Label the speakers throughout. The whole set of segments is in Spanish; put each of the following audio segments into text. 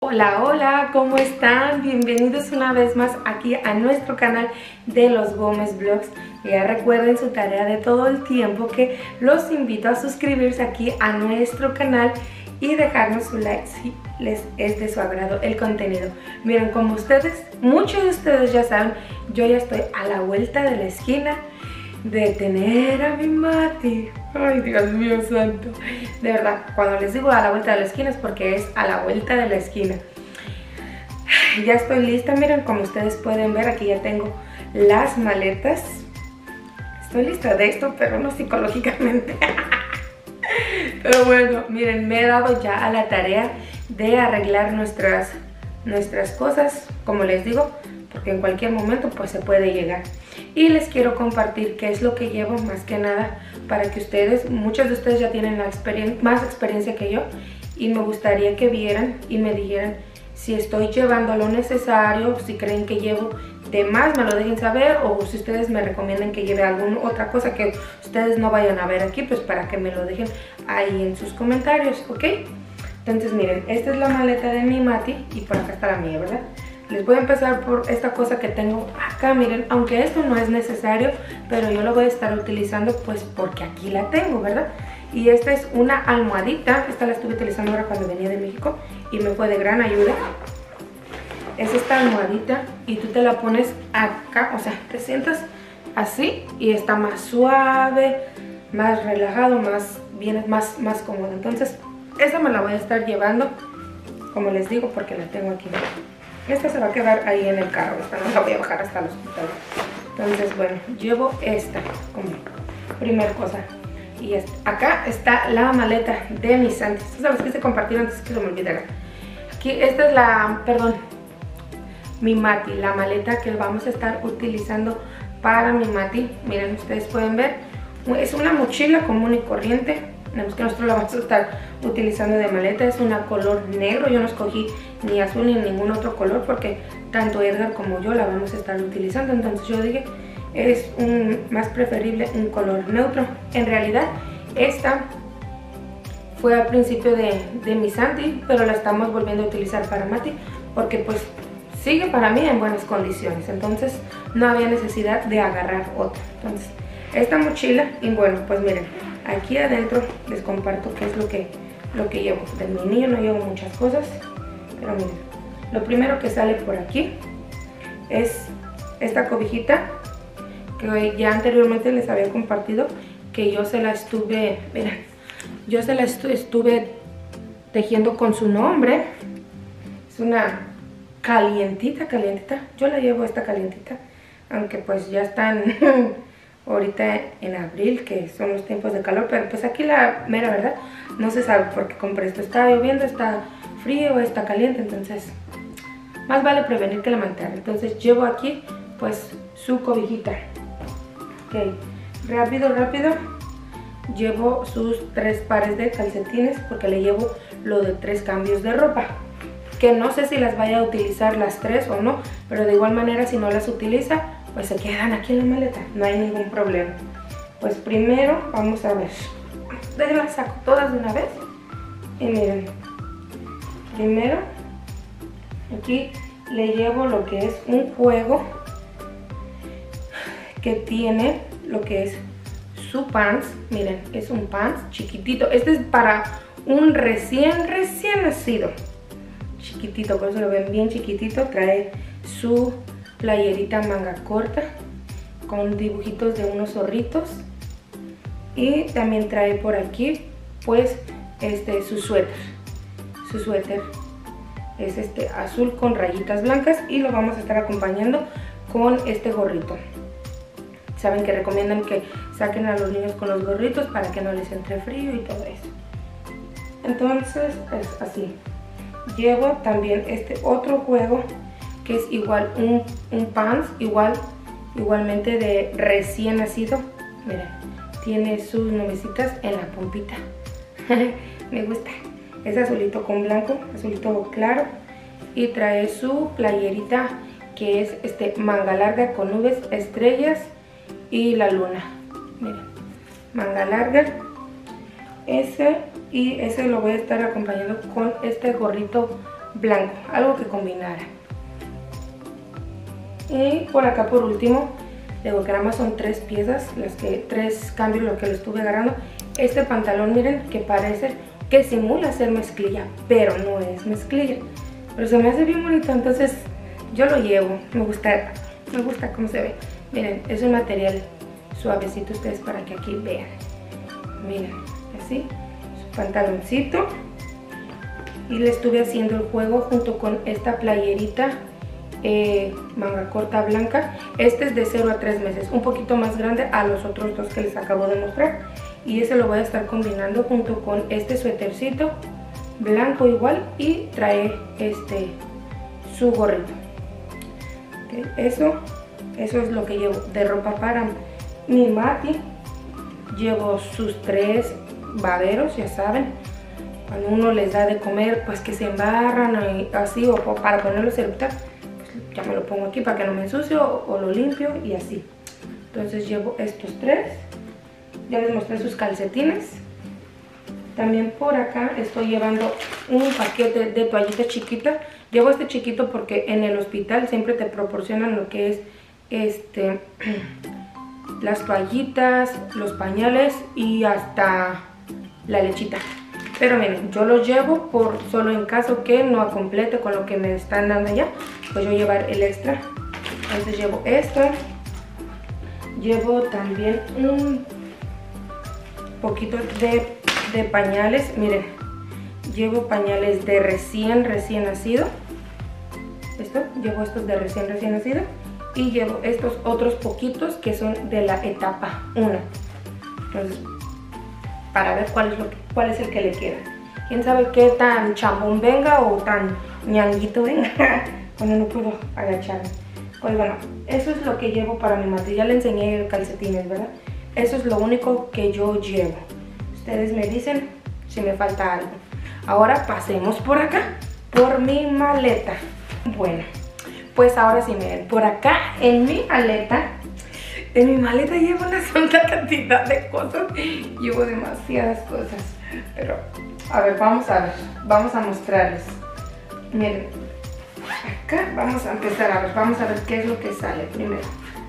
Speaker 1: Hola, hola, ¿cómo están? Bienvenidos una vez más aquí a nuestro canal de los Gómez Vlogs. Ya recuerden su tarea de todo el tiempo, que los invito a suscribirse aquí a nuestro canal y dejarnos su like si les es de su agrado el contenido. Miren, como muchos de ustedes ya saben, yo ya estoy a la vuelta de la esquina de tener a mi Mati. Ay, Dios mío santo. De verdad, cuando les digo a la vuelta de la esquina es porque es a la vuelta de la esquina. Ya estoy lista, miren, como ustedes pueden ver, aquí ya tengo las maletas. Estoy lista de esto, pero no psicológicamente. Pero bueno, miren, me he dado ya a la tarea de arreglar nuestras cosas, como les digo, porque en cualquier momento pues se puede llegar. Y les quiero compartir qué es lo que llevo, más que nada para que ustedes, muchos de ustedes ya tienen más experiencia que yo, y me gustaría que vieran y me dijeran si estoy llevando lo necesario, si creen que llevo de más, me lo dejen saber, o si ustedes me recomiendan que lleve alguna otra cosa que ustedes no vayan a ver aquí, pues para que me lo dejen ahí en sus comentarios, ¿ok? Entonces miren, esta es la maleta de mi Mati y por acá está la mía, ¿verdad? Les voy a empezar por esta cosa que tengo acá, miren, aunque esto no es necesario, pero yo lo voy a estar utilizando pues porque aquí la tengo, ¿verdad? Y esta es una almohadita, esta la estuve utilizando ahora cuando venía de México y me fue de gran ayuda. Es esta almohadita y tú te la pones acá, o sea, te sientas así y está más suave, más relajado, más cómodo. Entonces, esta me la voy a estar llevando, como les digo, porque la tengo aquí. Esta se va a quedar ahí en el carro, esta no la voy a bajar hasta el hospital. Entonces, bueno, llevo esta como primer cosa. Y acá está la maleta de mi Santi. Estas se las quise compartir antes que se me olvidara. Aquí, esta es mi Mati, la maleta que vamos a estar utilizando para mi Mati. Miren, ustedes pueden ver, es una mochila común y corriente. Que nosotros la vamos a estar utilizando de maleta. Es una color negro, yo no escogí ni azul ni ningún otro color porque tanto Edgar como yo la vamos a estar utilizando. Entonces yo dije, es más preferible un color neutro. En realidad esta fue al principio de mi Santi, pero la estamos volviendo a utilizar para Mati porque pues sigue para mí en buenas condiciones. Entonces no había necesidad de agarrar otra. Entonces esta mochila, y bueno, pues miren, aquí adentro les comparto qué es lo que llevo. De mi niño no llevo muchas cosas, pero miren, lo primero que sale por aquí es esta cobijita que ya anteriormente les había compartido, que yo se la estuve, miren, yo se la estuve tejiendo con su nombre. Es una calientita, yo la llevo esta calientita, aunque pues ya están ahorita en abril, que son los tiempos de calor, pero pues aquí la mera verdad no se sabe porque compré esto. Está lloviendo, está frío, está caliente, entonces más vale prevenir que lamentar. Entonces llevo aquí pues su cobijita. Ok, rápido llevo sus 3 pares de calcetines porque le llevo lo de 3 cambios de ropa, que no sé si las vaya a utilizar las 3 o no, pero de igual manera si no las utiliza pues se quedan aquí en la maleta, no hay ningún problema. Pues primero vamos a ver, las saco todas de una vez y miren, primero aquí le llevo lo que es un juego que tiene lo que es su pants. Miren, es un pants chiquitito, este es para un recién nacido, chiquitito, por eso lo ven bien chiquitito. Trae su playerita manga corta con dibujitos de unos zorritos y también trae por aquí pues su suéter es azul con rayitas blancas y lo vamos a estar acompañando con este gorrito. Saben que recomiendan que saquen a los niños con los gorritos para que no les entre frío y todo eso. Entonces es así. Llevo también este otro juego que es igual un pants, igualmente de recién nacido. Miren, tiene sus nubecitas en la pompita. Me gusta. Es azulito con blanco, azulito claro. Y trae su playerita que es manga larga con nubes, estrellas y la luna. Miren, manga larga. Ese lo voy a estar acompañando con este gorrito blanco, algo que combinara. Y por acá por último, digo que nada más son 3 piezas, 3 cambios lo que lo estuve agarrando. Este pantalón, miren, que parece que simula ser mezclilla, pero no es mezclilla. Pero se me hace bien bonito, entonces yo lo llevo. Me gusta cómo se ve. Miren, es un material suavecito, ustedes para que aquí vean. Miren, así, su pantaloncito. Y le estuve haciendo el juego junto con esta playerita manga corta blanca. Este es de 0 a 3 meses, un poquito más grande a los otros 2 que les acabo de mostrar. Y ese lo voy a estar combinando junto con este suétercito blanco igual, y trae su gorrito. Okay, eso es lo que llevo de ropa para mi Mati. Llevo sus 3 baberos, ya saben, cuando uno les da de comer, pues que se embarran así, o para ponerlos en pues ya me lo pongo aquí para que no me ensucie, o lo limpio y así. Entonces llevo estos 3. Ya les mostré sus calcetines. También por acá estoy llevando un paquete de toallitas chiquitas. Llevo este chiquito porque en el hospital siempre te proporcionan lo que es las toallitas, los pañales y hasta la lechita. Pero miren, yo los llevo por solo en caso que no complete con lo que me están dando ya, pues yo llevar el extra. Entonces llevo esto. Llevo también un poquito de pañales. Miren, llevo pañales de recién nacido. Llevo estos de recién nacido. Y llevo estos otros poquitos que son de la etapa 1. Entonces, para ver cuál es el que le queda. Quién sabe qué tan chambón venga o tan ñanguito venga. Bueno, no puedo agacharme. Pues bueno, eso es lo que llevo para mi Mati. Ya le enseñé calcetines, ¿verdad? Eso es lo único que yo llevo. Ustedes me dicen si me falta algo. Ahora pasemos por acá, por mi maleta. Bueno, pues ahora sí, miren, por acá en mi maleta llevo una santa cantidad de cosas. Llevo demasiadas cosas. Pero, a ver, vamos a mostrarles. Miren, acá vamos a empezar a ver, vamos a ver qué es lo que sale primero.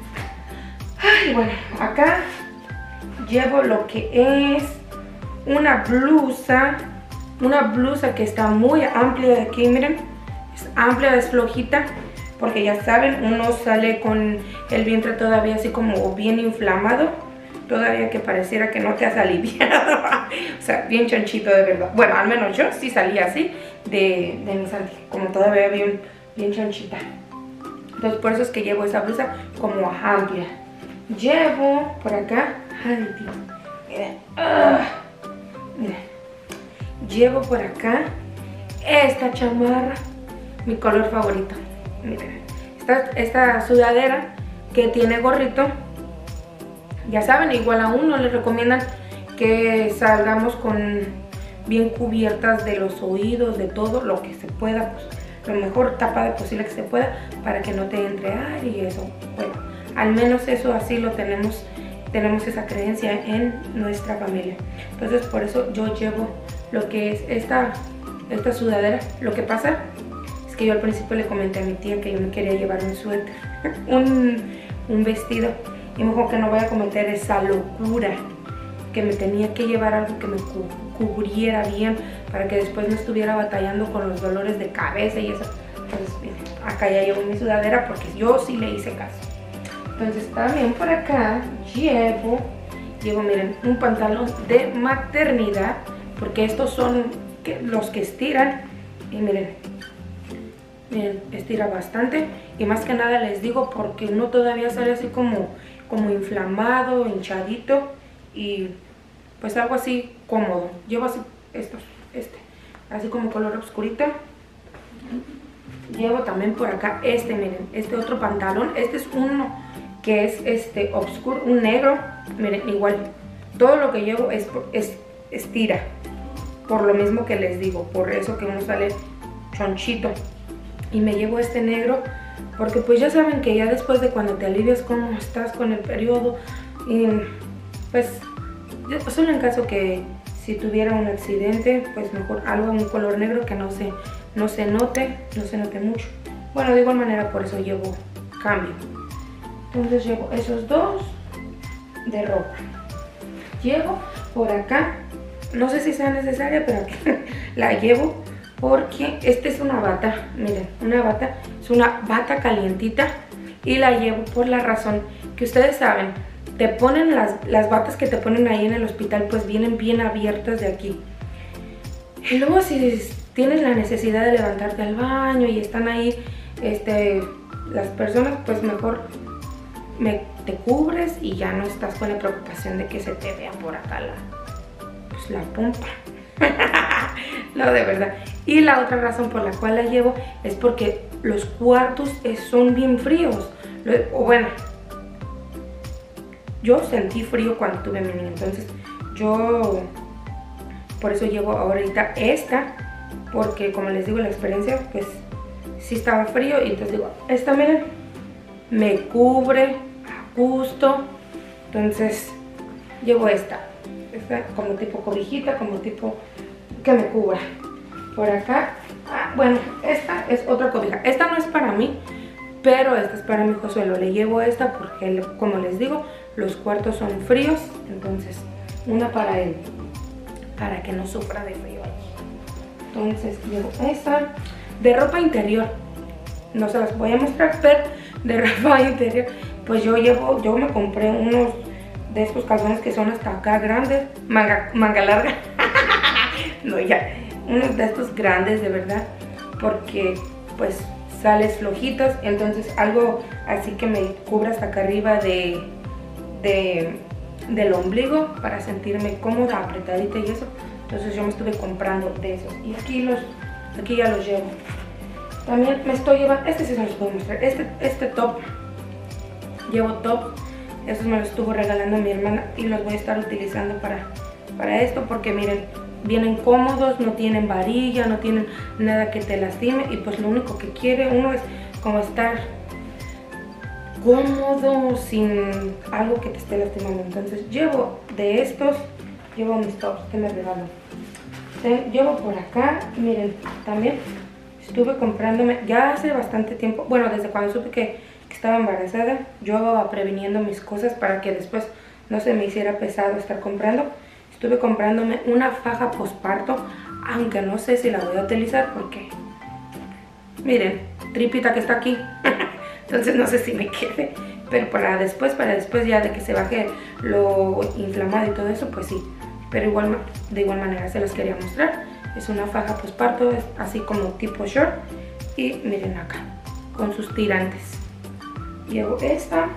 Speaker 1: Ay, bueno, acá llevo lo que es una blusa que está muy amplia aquí, miren. Es amplia, es flojita, porque ya saben, uno sale con el vientre todavía así como bien inflamado, todavía que pareciera que no te has aliviado. O sea, bien chanchito de verdad. Bueno, al menos yo sí salí así de mi Santi, como todavía bien chanchita. Entonces por eso es que llevo esa blusa como amplia. Llevo por acá, ay Dios, miren, miren, llevo por acá esta chamarra, mi color favorito. Miren, esta sudadera que tiene gorrito. Ya saben, igual a uno les recomiendan que salgamos con bien cubiertas de los oídos, de todo lo que se pueda, pues lo mejor tapada posible que se pueda, para que no te entre aire y eso. Bueno, al menos eso así lo tenemos esa creencia en nuestra familia. Entonces por eso yo llevo lo que es esta sudadera. Lo que pasa es que yo al principio le comenté a mi tía que yo me quería llevar un suéter, un vestido, y me dijo que no voy a cometer esa locura, que me tenía que llevar algo que me cubriera bien para que después no estuviera batallando con los dolores de cabeza y eso. Entonces miren, acá ya llevo mi sudadera porque yo sí le hice caso. Entonces también por acá llevo miren, un pantalón de maternidad, porque estos son los que estiran. Y miren, estira bastante. Y más que nada les digo porque uno todavía sale así como inflamado, hinchadito, y pues algo así cómodo. Llevo así así como color oscurito. Llevo también por acá miren, otro pantalón. Este es uno que es oscuro, un negro. Miren, igual todo lo que llevo estira, por lo mismo que les digo, por eso que uno sale chonchito. Y me llevo este negro porque pues ya saben que ya después de cuando te alivias como estás con el periodo, y pues solo en caso que si tuviera un accidente, pues mejor algo un color negro que no no se note mucho. Bueno, de igual manera por eso llevo cambio. Entonces llevo esos dos de ropa. Llevo por acá, no sé si sea necesaria, pero aquí la llevo porque esta es una bata. Miren, una bata, es una bata calientita y la llevo por la razón que ustedes saben, te ponen las batas que te ponen ahí en el hospital, pues vienen bien abiertas de aquí. Y luego si tienes la necesidad de levantarte al baño y están ahí las personas, pues mejor te cubres y ya no estás con la preocupación de que se te vea por acá la pompa. No, de verdad. Y la otra razón por la cual la llevo es porque los cuartos son bien fríos. O bueno, yo sentí frío cuando tuve a mi niña, entonces yo por eso llevo ahorita esta, porque como les digo, la experiencia pues sí estaba frío y entonces digo, esta miren, me cubre a gusto, entonces llevo esta como tipo cobijita, como tipo que me cubra. Por acá, bueno, esta es otra cobija, esta no es para mí, pero esta es para mi Josuelo. Le llevo esta porque, como les digo, los cuartos son fríos, entonces una para él, para que no sufra de frío allí. Entonces llevo esta de ropa interior, no se las voy a mostrar, pero de ropa interior, pues yo me compré unos de estos calzones que son hasta acá grandes, manga larga. No, ya, unos de estos grandes de verdad, porque pues sales flojitos, entonces algo así que me cubra hasta acá arriba del ombligo para sentirme cómoda, apretadita y eso. Entonces yo me estuve comprando de esos y aquí ya los llevo. También me estoy llevando, sí se los puedo mostrar, este top, llevo top, estos me los estuvo regalando mi hermana y los voy a estar utilizando para esto, porque miren, vienen cómodos, no tienen varilla, no tienen nada que te lastime, y pues lo único que quiere uno es como estar cómodo sin algo que te esté lastimando. Entonces llevo de estos, llevo mis tops que me regaló. Llevo por acá, miren, también estuve comprándome ya hace bastante tiempo, bueno, desde cuando supe que estaba embarazada, yo iba previniendo mis cosas para que después no se me hiciera pesado estar comprando. Estuve comprándome una faja posparto, aunque no sé si la voy a utilizar porque, miren, tripita que está aquí. Entonces no sé si me quede, pero para después ya de que se baje lo inflamado y todo eso, pues sí. Pero de igual manera se los quería mostrar. Es una faja posparto, es así como tipo short. Y miren acá, con sus tirantes. Llevo esta.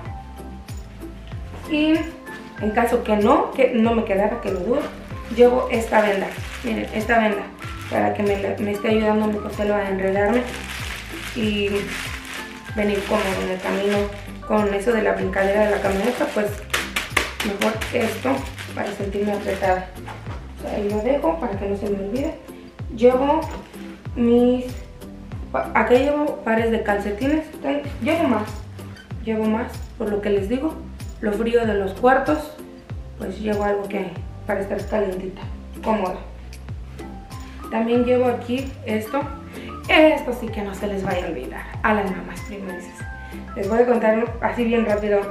Speaker 1: Y en caso que no me quedara, que lo dudo, llevo esta venda. Miren, esta venda, para que me esté ayudando a mi Josuelo a enredarme y venir cómodo en el camino. Con eso de la brincadera de la camioneta, pues mejor esto para sentirme apretada. O sea, ahí lo dejo para que no se me olvide. Llevo acá llevo pares de calcetines. Llevo más, por lo que les digo, lo frío de los cuartos, pues llevo algo para estar calientita, cómoda. También llevo aquí esto sí que no se les vaya a olvidar a las mamás primerizas. Les voy a contar así bien rápido.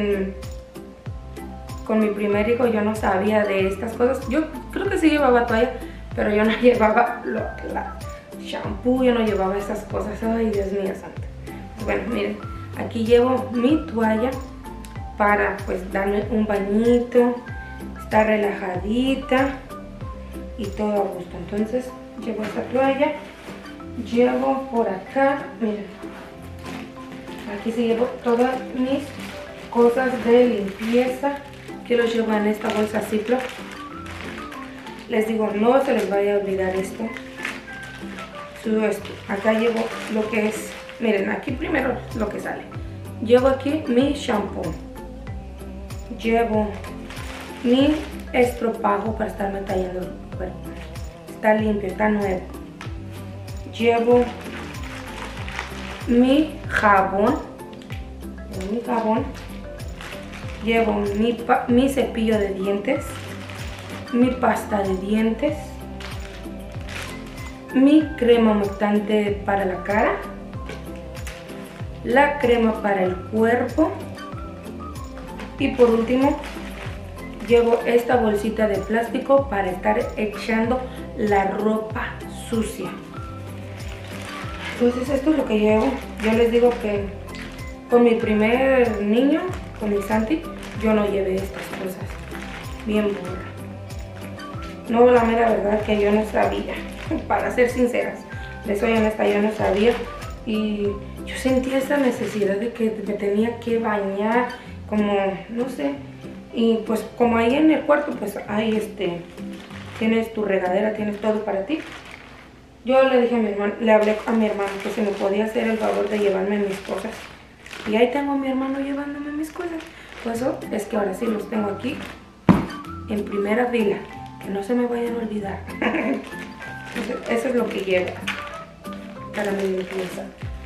Speaker 1: Con mi primer hijo yo no sabía de estas cosas. Yo creo que sí llevaba toalla, pero yo no llevaba shampoo, yo no llevaba esas cosas. Ay, Dios mío santo. Pues bueno, miren, aquí llevo mi toalla para pues darme un bañito, estar relajadita y todo a gusto. Entonces llevo esta toalla, llevo por acá, miren, aquí sí llevo todas mis cosas de limpieza, que los llevo en esta bolsa Ziploc. Les digo, no se les vaya a olvidar esto. Acá llevo lo que es, miren, aquí primero lo que sale. Llevo aquí mi shampoo, llevo mi estropajo para estarme tallando el cuerpo, está limpio, está nuevo. Llevo mi jabón, llevo mi cepillo de dientes, mi pasta de dientes, mi crema humectante para la cara, la crema para el cuerpo y por último llevo esta bolsita de plástico para estar echando la ropa sucia. Entonces esto es lo que llevo. Yo les digo que con mi primer niño, con mi Santi, yo no llevé estas cosas. Bien burra. No, la mera verdad que yo no sabía, para ser sinceras, les soy honesta, yo no sabía y yo sentía esa necesidad de que me tenía que bañar, como, no sé, y pues como ahí en el cuarto, pues ahí tienes tu regadera, tienes todo para ti. Yo le dije a mi hermano, le hablé a mi hermano que si me podía hacer el favor de llevarme mis cosas. Y ahí tengo a mi hermano llevándome mis cosas. Pues eso es que ahora sí los tengo aquí en primera fila. Que no se me vayan a olvidar. Eso es lo que llevo para mi limpieza.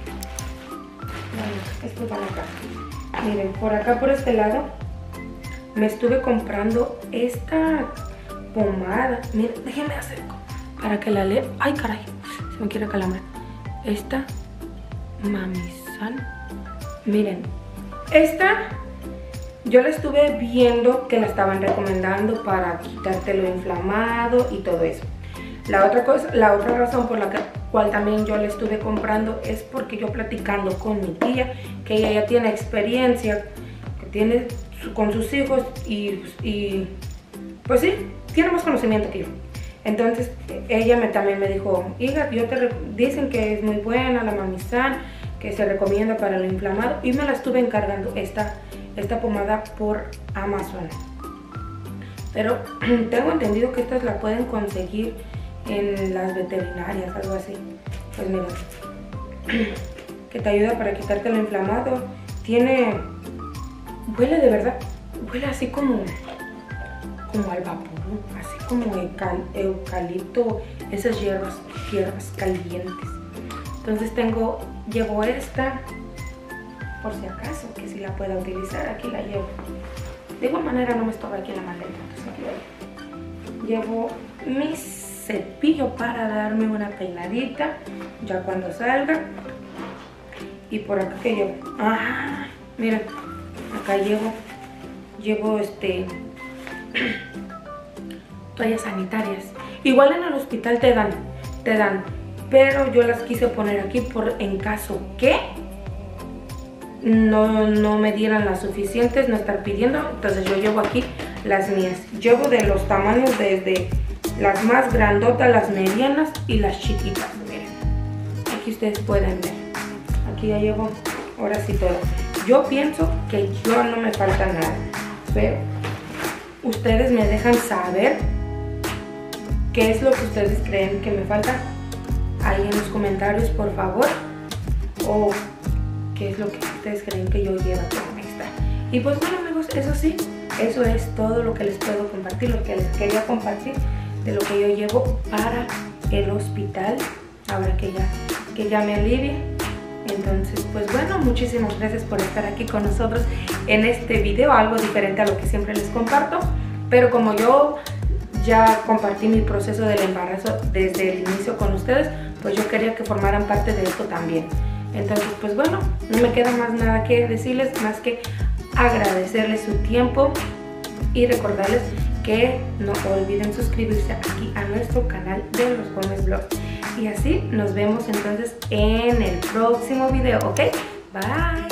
Speaker 1: Bueno, esto van acá. Miren, por acá, por este lado, me estuve comprando esta pomada. Miren, déjenme acerco para que la lea. Ay, caray, se me quiere calambrar. Esta Mamisan. Miren, esta yo la estuve viendo que la estaban recomendando para quitarte lo inflamado y todo eso. La otra razón por la cual también yo la estuve comprando es porque yo platicando con mi tía, que ella ya tiene experiencia, que tiene con sus hijos y pues sí, tiene más conocimiento que yo. Entonces ella también me dijo, hija, dicen que es muy buena la Mamisan, que se recomienda para lo inflamado, y me la estuve encargando esta pomada por Amazon. Pero tengo entendido que estas la pueden conseguir en las veterinarias, algo así. Pues mira, que te ayuda para quitarte lo inflamado. Huele de verdad, huele así como al vapor, ¿no? Así como eucalipto, esas hierbas calientes. Entonces llevo esta por si acaso, que si la pueda utilizar, aquí la llevo. De igual manera no me estorba aquí en la maleta, entonces aquí la llevo. Llevo mi cepillo para darme una peinadita ya cuando salga. Y por acá que llevo, miren, acá llevo toallas sanitarias. Igual en el hospital te dan, pero yo las quise poner aquí por en caso que no me dieran las suficientes, no estar pidiendo. Entonces yo llevo aquí las mías. Llevo de los tamaños desde las más grandotas, las medianas y las chiquitas. Miren, aquí ustedes pueden ver. Aquí ya llevo, ahora sí todo. Yo pienso que yo no me falta nada, pero ustedes me dejan saber qué es lo que ustedes creen que me falta ahí en los comentarios, por favor, o qué es lo que ustedes creen que yo llevo como extra. Y pues bueno, amigos, eso sí, eso es todo lo que les puedo compartir, lo que les quería compartir de lo que yo llevo para el hospital, ahora que ya me alivie. Entonces, pues bueno, muchísimas gracias por estar aquí con nosotros en este video, algo diferente a lo que siempre les comparto, pero como yo ya compartí mi proceso del embarazo desde el inicio con ustedes, pues yo quería que formaran parte de esto también. Entonces, pues bueno, no me queda más nada que decirles, más que agradecerles su tiempo y recordarles que no olviden suscribirse aquí a nuestro canal de Los Gómez Vlogs. Y así nos vemos entonces en el próximo video, ¿ok? Bye.